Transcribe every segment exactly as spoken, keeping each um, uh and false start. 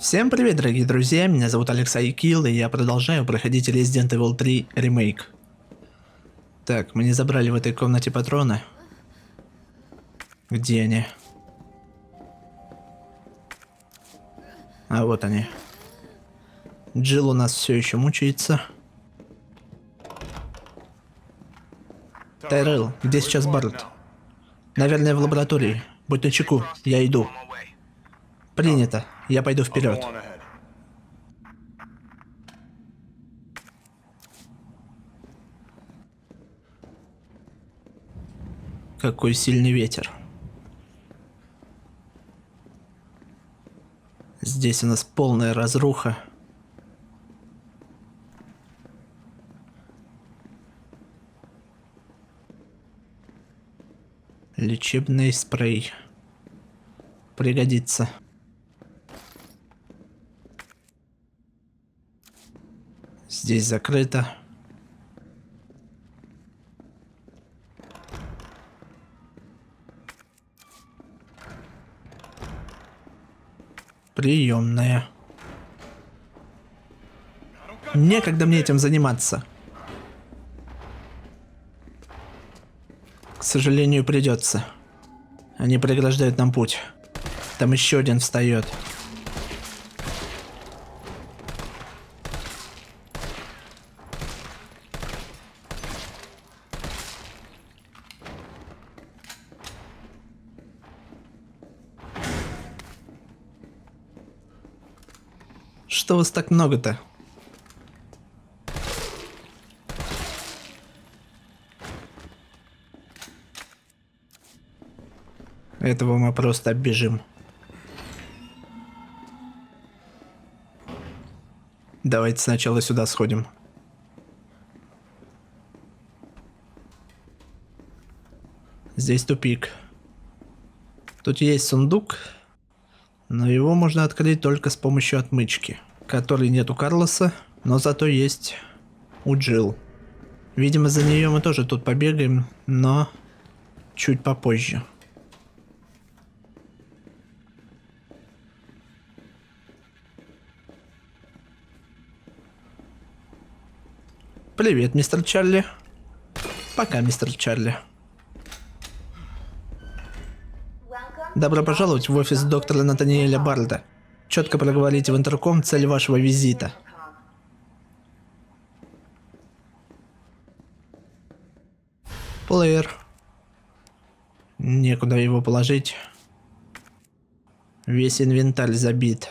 Всем привет, дорогие друзья, меня зовут Алексей Килл, и я продолжаю проходить Resident Evil три ремейк. Так, мы не забрали в этой комнате патроны. Где они? А вот они. Джилл у нас все еще мучается. Тайрелл, где сейчас Барретт? Наверное, в лаборатории. Будь начеку, я иду. Принято, я пойду вперед. Какой сильный ветер. Здесь у нас полная разруха. Лечебный спрей. Пригодится. Здесь закрыто. Приемная. Некогда мне этим заниматься. К сожалению, придется. Они преграждают нам путь. Там еще один встает. Что вас так много-то? Этого мы просто оббежим. Давайте сначала сюда сходим. Здесь тупик. Тут есть сундук, но его можно открыть только с помощью отмычки, которой нет у Карлоса, но зато есть у Джилл. Видимо, за нее мы тоже тут побегаем, но чуть попозже. Привет, мистер Чарли. Пока, мистер Чарли. Добро пожаловать в офис доктора Натаниэля Барретта. Четко проговорите в интерком цель вашего визита. Плеер. Некуда его положить. Весь инвентарь забит.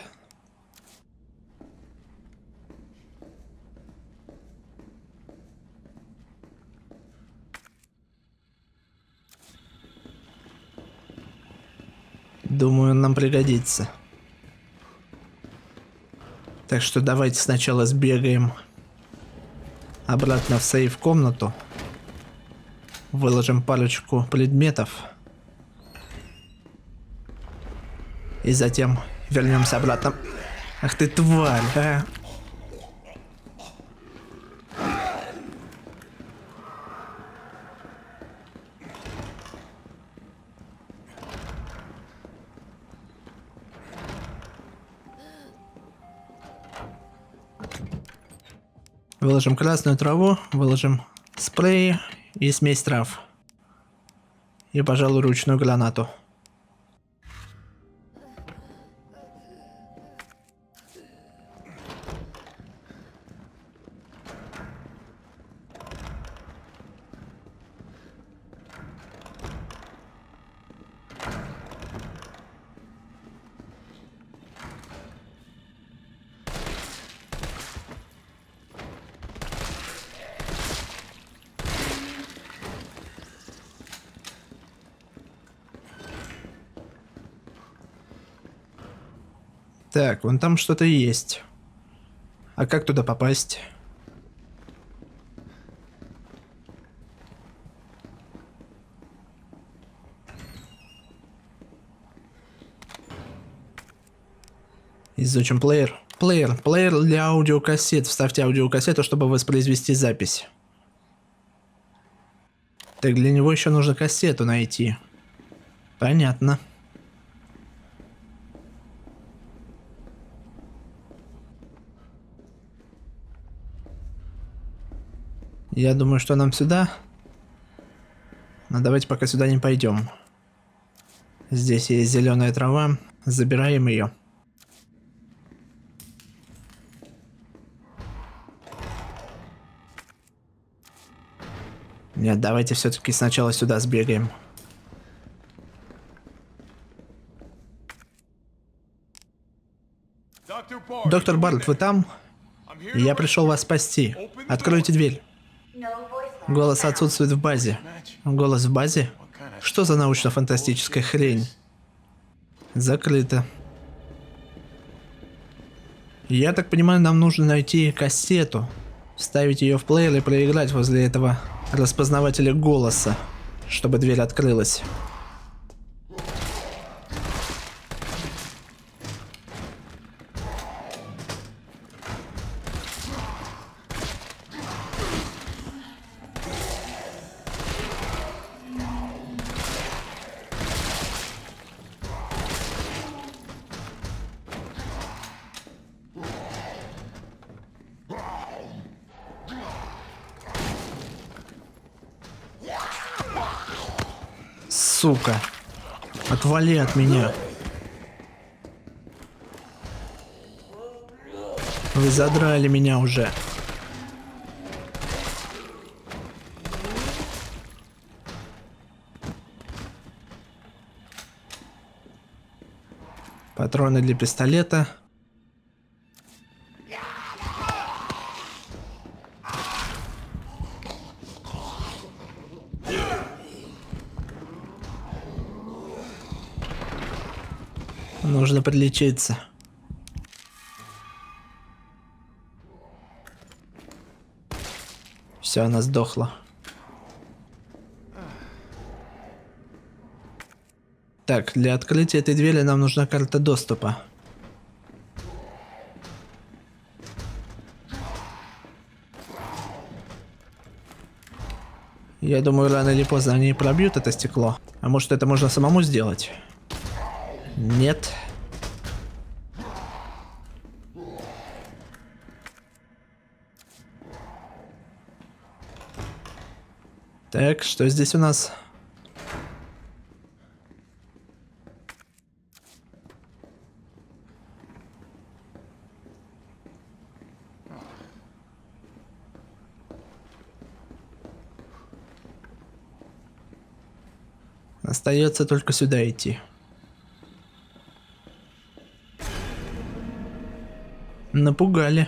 Думаю, он нам пригодится. Так что давайте сначала сбегаем обратно в сейф-комнату. Выложим парочку предметов. И затем вернемся обратно. Ах ты тварь, а! Выложим красную траву, выложим спрей и смесь трав. И, пожалуй, ручную гранату. Так, вон там что-то есть. А как туда попасть? Изучим плеер. Плеер. Плеер для аудиокассет. Вставьте аудиокассету, чтобы воспроизвести запись. Так, для него еще нужно кассету найти. Понятно. Я думаю, что нам сюда. Но давайте пока сюда не пойдем. Здесь есть зеленая трава. Забираем ее. Нет, давайте все-таки сначала сюда сбегаем. Доктор Барретт, вы там? Я пришел вас спасти. Откройте дверь. Голос отсутствует в базе. Голос в базе? Что за научно-фантастическая хрень? Закрыто. Я так понимаю, нам нужно найти кассету, вставить ее в плеер и проиграть возле этого распознавателя голоса, чтобы дверь открылась. Сука. Отвали от меня. Вы задрали меня уже. Патроны для пистолета. Нужно подлечиться. Все, она сдохла. Так, для открытия этой двери нам нужна карта доступа. Я думаю, рано или поздно они пробьют это стекло. А может, это можно самому сделать? Нет. Так, что здесь у нас? Остается только сюда идти. Напугали.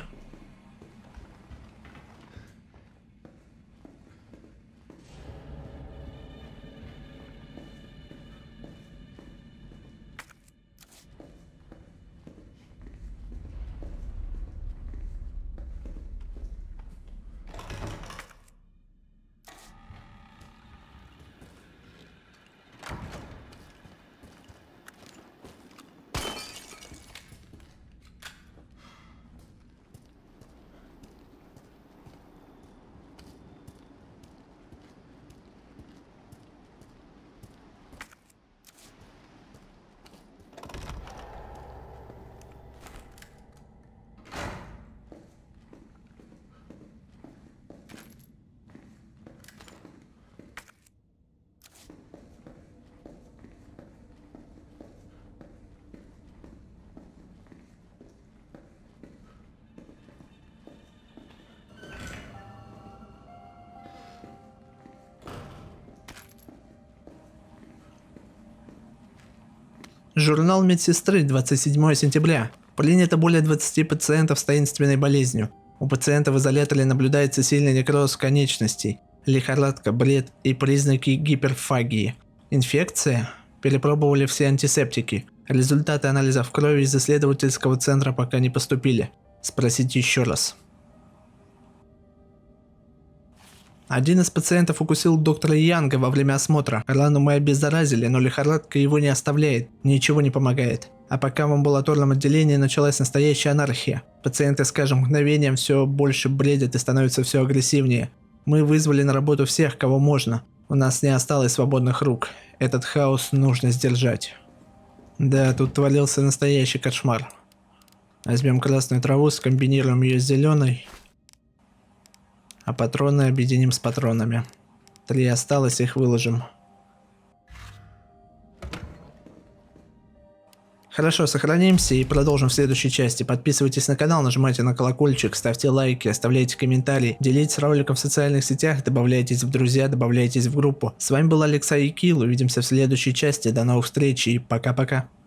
Журнал медсестры, двадцать седьмое сентября. Принято более двадцати пациентов с таинственной болезнью. У пациента в изоляторе наблюдается сильный некроз конечностей, лихорадка, бред и признаки гиперфагии. Инфекция? Перепробовали все антисептики. Результаты анализов крови из исследовательского центра пока не поступили. Спросите еще раз. Один из пациентов укусил доктора Янга во время осмотра. Рану мы обеззаразили, но лихорадка его не оставляет, ничего не помогает. А пока в амбулаторном отделении началась настоящая анархия. Пациенты с каждым мгновением все больше бредят и становятся все агрессивнее. Мы вызвали на работу всех, кого можно. У нас не осталось свободных рук. Этот хаос нужно сдержать. Да, тут творился настоящий кошмар. Возьмем красную траву, скомбинируем ее с зеленой. А патроны объединим с патронами. Три осталось, их выложим. Хорошо, сохранимся и продолжим в следующей части. Подписывайтесь на канал, нажимайте на колокольчик, ставьте лайки, оставляйте комментарии, делитесь роликом в социальных сетях, добавляйтесь в друзья, добавляйтесь в группу. С вами был Алексей Килл, увидимся в следующей части, до новых встреч и пока-пока.